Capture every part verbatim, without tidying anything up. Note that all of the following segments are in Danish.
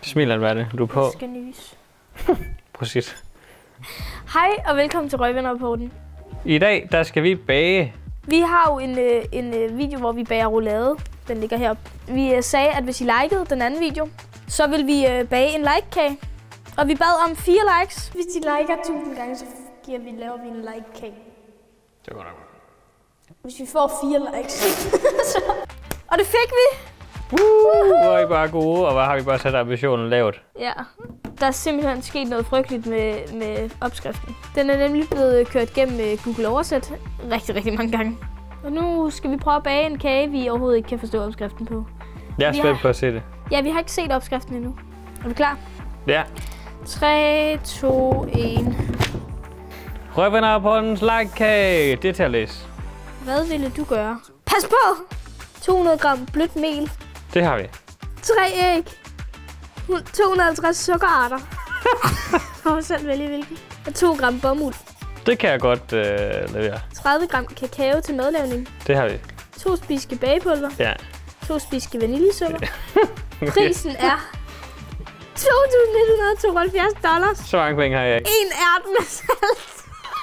Smiler, hvad er det? Du er på? Jeg skal nys. Præcis. Hej og velkommen til Røgvenner-rapporten. I dag, der skal vi bage. Vi har jo en, øh, en øh, video, hvor vi bager roulade. Den ligger heroppe. Vi øh, sagde, at hvis I likede den anden video, så vil vi øh, bage en like-kage. Og vi bad om fire likes. Hvis I liker tusind gange, så giver vi, laver vi en like-kage. Det går nok. Hvis vi får fire likes. så. Og det fik vi! Uh, hvor er I bare gode, og hvor har vi bare sat ambitionen lavt. Ja, der er simpelthen sket noget frygteligt med, med opskriften. Den er nemlig blevet kørt gennem Google Oversæt rigtig, rigtig mange gange. Og nu skal vi prøve at bage en kage, vi overhovedet ikke kan forstå opskriften på. Jeg er vi spændt har... på at se det. Ja, vi har ikke set opskriften endnu. Er du klar? Ja. tre, to, et. Røgvenner-rapportens like-kage. Det er til at læse. Hvad ville du gøre? Pas på! to hundrede gram blødt mel. Det har vi. tre æg. to hundrede og halvtreds sukkerarter. Jeg må selv vælge hvilken. Og to gram bomuld. Det kan jeg godt øh, levere. tredive gram kakao til madlavning. Det har vi. to spiske bagepulver. Ja. to spiske vaniljesukker. Prisen er to tusind et hundrede og tooghalvfjerds dollars. Så mange penge har jeg ikke. En ært med salt.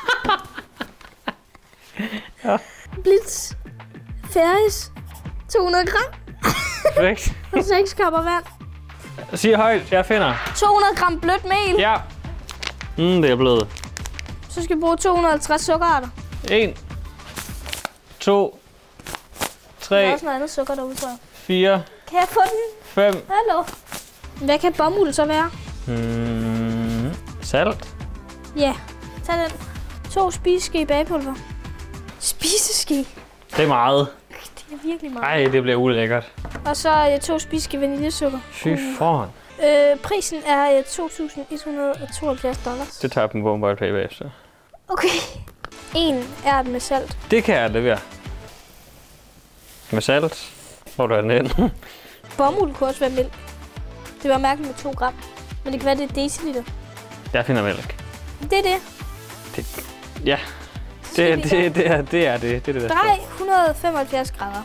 Ja. Blitz. Ferris. to hundrede gram. Perfekt. Og seks kopper vand. Sig højt, jeg finder. to hundrede gram blødt mel. Ja. Mm, det er blevet. Så skal vi bruge to hundrede og halvtreds sukkerarter. en, to, Der er tre, også noget andet sukker derude, tror jeg. fire, Kan jeg få den? fem. Hallo. Hvad kan bomuld så være? Mm, salt. Ja, tag den. To spiseske bagepulver. Spiseske? Det er meget. Det er virkelig meget. Ej, det bliver ulækkert. Og så øh, to spiseske vaniljesukker. Fy foran. Øh, prisen er øh, to tusind et hundrede og tooghalvfjerds dollars. Det tager dem på mobile pay bagefter. Okay. En ært med salt. Det kan jeg levere. Med salt. Hvor du er den hen. Bomuld kunne også være mælk. Det var mærkeligt med to gram. Men det kan være, det er deciliter. Jeg finder mælk. Det er det. Det, ja. Det, det, det, det, er, det er det. Det er det, der Drej et hundrede og femoghalvfjerds grader.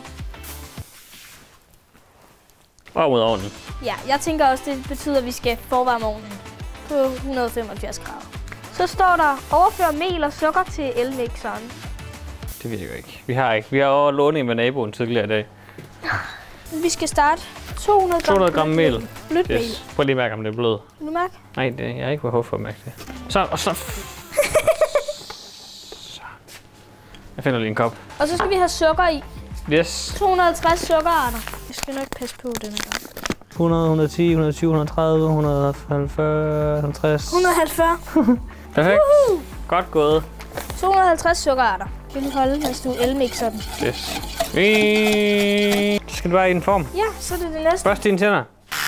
Og mod ovnen. Ja, jeg tænker også, det betyder, at vi skal forvarme ovnen på et hundrede og femoghalvfjerds grader. Så står der, overfør mel og sukker til elmixeren. Det virker ikke. Vi har ikke. Vi har over lånet med naboen tidligere i dag. Vi skal starte to hundrede gram, to hundrede gram mel. Blødt mel. Yes. Prøv lige at mærke, om det er blød. Vil du mærke? Nej, det, jeg har ikke behov for at mærke det. Så, og så. så. Jeg finder lige en kop. Og så skal vi have sukker i. Yes. to hundrede og halvtreds sukkerarter. Jeg skal nok passe på denne gang. hundrede, et hundrede og ti, et hundrede og tyve, et hundrede og tredive, et hundrede og halvfjerds, halvtreds. et hundrede og halvfjerds. Perfekt. Woohoo! Godt gået. to hundrede og halvtreds sukkerarter. Kan du holde, mens du elmixer den? Yes. Vi skal du bare i en form. Ja, så er det det næste. Børst dine tænder.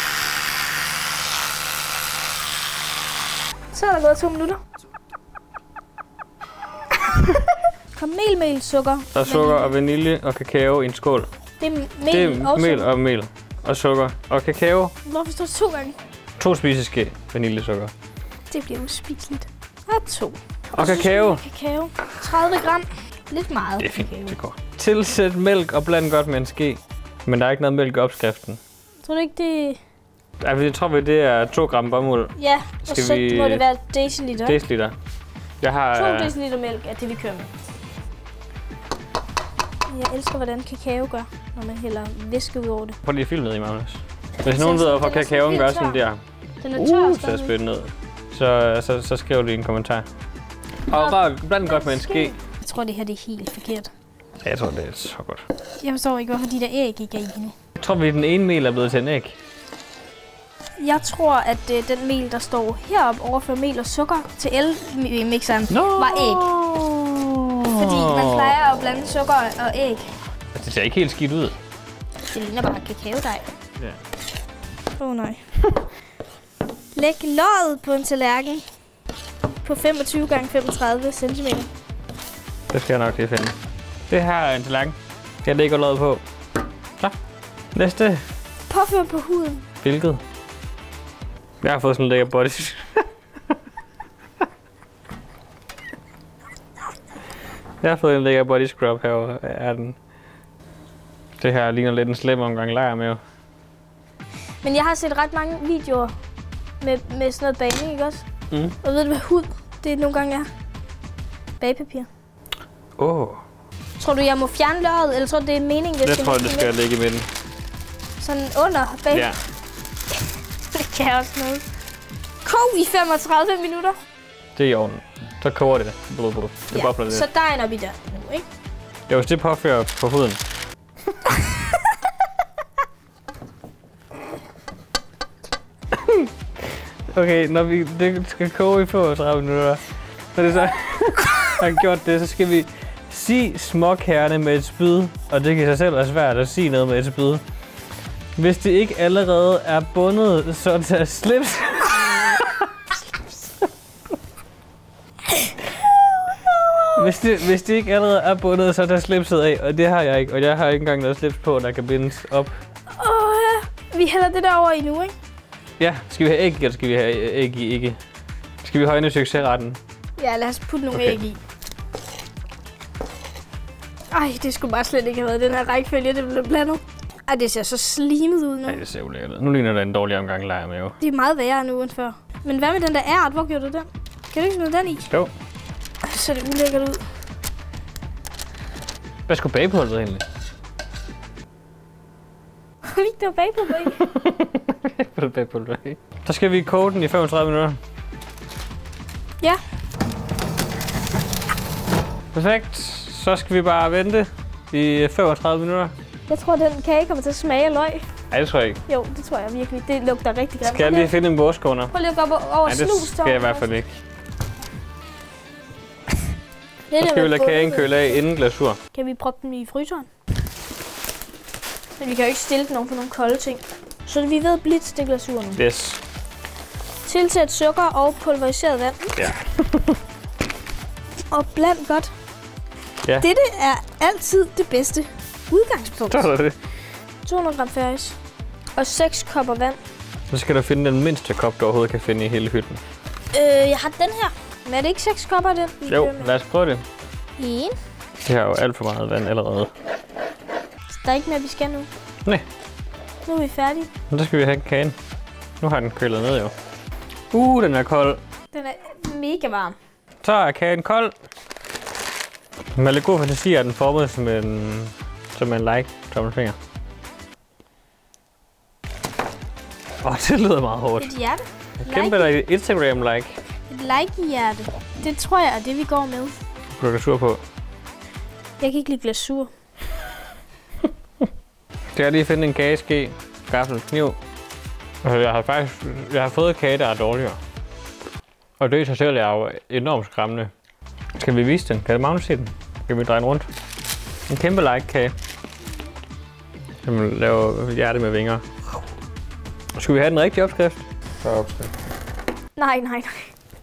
Så er der gået to minutter. Kanel, mel, sukker. Der er sukker og vanilje og kakao i en skål. Det er mel, Det er og mel sukker. og mel og sukker og kakao. Hvorfor står det to gange? To spiseske vaniljesukker. Det bliver uspiseligt. Og to. Og kakao. Kakao. tredive gram. Lidt meget. Det er fint, kakao. det går. Tilsæt mælk og bland godt med en ske. Men der er ikke noget mælk i opskriften. Tror du ikke, det... Altså, jeg tror, det er to gram bomuld. Ja, og Skal så vi- må det være deciliter. Deciliter. Jeg har... to deciliter mælk er det, vi kører med. Jeg elsker, hvordan kakao gør, når man hælder væske ud over det. Prøv lige at filme ned i Magnus. Hvis ser nogen ved, sådan- hvorfor den er sådan kakaoen helt gør sådan tør. der. Den er tør Uh, så stadigvæk. spændt ned. Så, så, så skriv lige en kommentar. Og rør, bland godt med en ske. Jeg tror, det her det er helt forkert. Ja, jeg tror, det er så godt. Jeg forstår ikke, hvorfor de der æg ikke er i nu. Jeg tror, vi den ene mel er blevet til en æg. Jeg tror, at øh, den mel, der står heroppe overfor mel og sukker til elmixeren, No. var æg. Fordi man plejer at blande sukker og æg. Det ser ikke helt skidt ud. Det ligner bare kakaodej. Ja. Åh oh, nej. Læg låget på en tallerken på femogtyve gange femogtredive centimeter. Det skal jeg nok lige finde. Det her er en tallerken. Jeg lægger låget på. Så. Næste. Påfør på huden. Hvilket? Jeg har fået sådan en lækker body. Jeg har fået en lækker body scrub herovre. Er den. Det her ligner lidt en slem omgang lejr med. Men jeg har set ret mange videoer med, med sådan noget bagning, ikke også? Mm. Og ved du, hvad hud det nogle gange er? Bagepapir. Åh. Oh. Tror du, jeg må fjerne lørret, eller tror du, det er meningen, det Jeg skal tror, det skal ligge i midten. Sådan under bag? Ja. Det kan også noget. Kog i femogtredive minutter. Det er i ovnen. Så koger det. Blod, blod. Det ja, bobler lidt. Så dejen op i der nu, ikke? Det er jo det påfører på huden. Okay, når vi det skal koge i femogtredive minutter, når det så har gjort det, så skal vi sige småkærne med et spyd, og det kan sig selv være svært at sige noget med et spyd. Hvis det ikke allerede er bundet, så tag slips. Hvis det, hvis det ikke allerede er bundet, så tag slipset af, og det har jeg ikke. Og jeg har ikke engang noget slips på, der kan bindes op. Åh, ja. Vi hælder det der over i nu, ikke? Ja, skal vi have æg, eller skal vi have æg i ikke? Skal vi højne succesretten? Ja, lad os putte nogle Okay. æg i. Ej, det skulle bare slet ikke have været den her rækkefølge, det blev blandet. Ej, det ser så slimet ud nu. Nej, det ser ulækkert ud. Nu ligner det en dårlig omgang lejr med jo. Det er meget værre nu end før. Men hvad med den der ært? Hvor gjorde du den? Kan du ikke smide den i? Jo. Så ser det ulækkert ud. Hvad skulle bagepulveret egentlig? Det var bagpulver i. Hvad er det bagepulver i? Så skal vi koge den i femogtredive minutter. Ja. Perfekt. Så skal vi bare vente i femogtredive minutter. Jeg tror, den kage kommer til at smage af løg. Nej, det tror jeg ikke. Jo, det tror jeg virkelig. Det lugter rigtig grimt. Skal jeg lige finde en båskåner? Prøv lige at gå op over Nej, snus. det skal jeg i hvert fald ikke. Det Så skal vi lade kagen køle af inden glasur. Kan vi proppe den i fryseren? Men vi kan jo ikke stille den oven på nogle kolde ting. Så vi ved blidt det glasur nu. Yes. Tilsæt sukker og pulveriseret vand. Ja. Og bland godt. Ja. Dette er altid det bedste udgangspunkt. Så er det. to hundrede gram Ferris. Og seks kopper vand. Så skal du finde den mindste kop, du overhovedet kan finde i hele hytten. Øh, jeg har den her. Men er det ikke seks kopper, den? vi Jo, kører med? lad os prøve det. En. Det har jo alt for meget vand allerede. Så der er ikke mere, vi skal nu. Nej. Nu er vi færdige. Men så skal vi have kagen. Nu har den kølet ned jo. Uh, den er kold. Den er mega varm. Så er kagen kold. Med lidt god fantasi er den formet som en, som en like tommelfinger. Åh, oh, det lyder meget hårdt. Et hjerte. Kæmpe dig Instagram-like. Et like-hjerte. Det tror jeg er det, vi går med. Du er sur på. Jeg kan ikke lide glasur. Skal jeg lige finde en kageske, gaffel, kniv. Altså, jeg har faktisk jeg har fået kage, der er dårligere. Og det i sig selv er jo enormt skræmmende. Skal vi vise den? Kan Magnus se den? Kan vi dreje den rundt? En kæmpe like-kage. Kan man lave hjerte med vinger. Skal vi have den rigtige opskrift? Så er opskrift. Nej, nej, nej.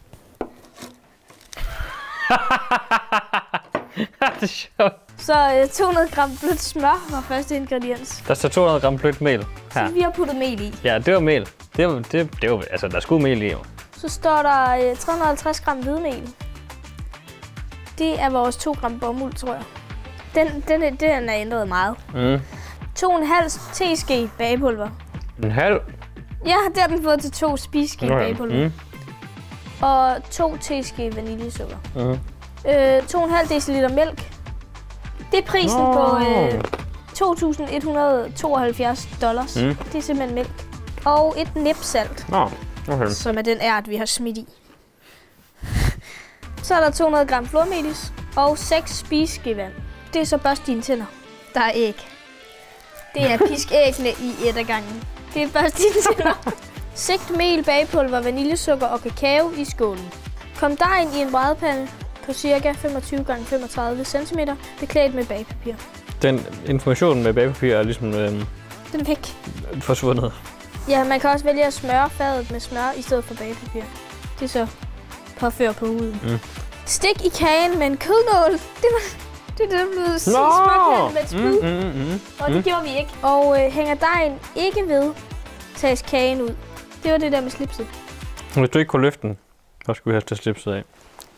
Det er sjovt. Så øh, to hundrede gram blødt smør var første ingrediens. Der står to hundrede gram blødt mel her. Så vi har puttet mel i. Ja, det var mel. Det var, det, det var, altså, der skulle mel i jo. Så står der øh, tre hundrede og halvtreds gram hvidmel. Det er vores to gram bomuld, tror jeg. Den, den, er, den er ændret meget. Mm. to komma fem teske bagepulver. En halv. Ja, det har den fået til to spiseske Nå ja. bagepulver. Mm. Og to teske vaniljesukker. Mm. Øh, to komma fem deciliter mælk. Det er prisen Nå. på øh, to tusind et hundrede og tooghalvfjerds dollars. Mm. Det er simpelthen mælk. Og et nip salt, Nå, okay. som er den ært, vi har smidt i. Så er der to hundrede gram flormelis og seks spiseske vand. Det er så børst dine tænder. Der er æg. Det er pisk æggene i et af gangen. Det er børst dine tænder. Sigt mel, bagepulver, vaniljesukker og kakao i skålen. Kom dejen i en brædepande på ca. femogtyve gange femogtredive centimeter, beklædt med bagepapir. Den information med bagepapir er ligesom øh, Den er væk. forsvundet. Ja, man kan også vælge at smøre fadet med smør i stedet for bagepapir. Det er så påfør på huden. Mm. Stik i kagen med en kødnål. Det var det, er det der blev småkærligt med et spyd. Mm, mm, mm, mm. Og det gjorde vi ikke. Og øh, hænger dejen ikke ved, tages kagen ud. Det var det der med slipset. Hvis du ikke kunne løfte den, så skulle vi have taget slipset af.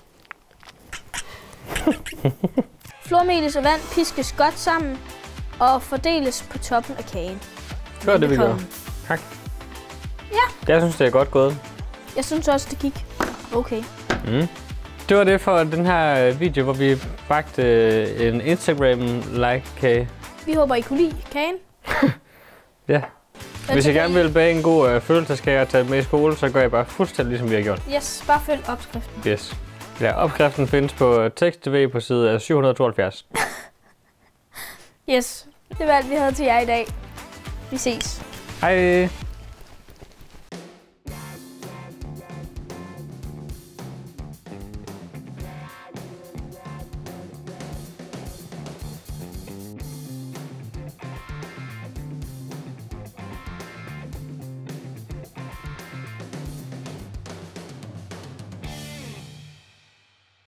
Flormelis og vand piskes godt sammen og fordeles på toppen af kagen. Gør det, vi gør. Velbekomme. Tak. Jeg synes, det er godt gået. Jeg synes også, det gik okay. Mm. Det var det for den her video, hvor vi bagte en Instagram-like-kage. Vi håber, I kunne lide kagen. Ja. Hvis I gerne vil bage en god uh, følelseskage og tage med i skole, så gør jeg bare fuldstændig ligesom vi har gjort. Yes, bare følg opskriften. Yes. Ja, opskriften findes på Tekst T V på side syv hundrede tooghalvfjerds. Yes, det var alt, vi havde til jer i dag. Vi ses. Hej!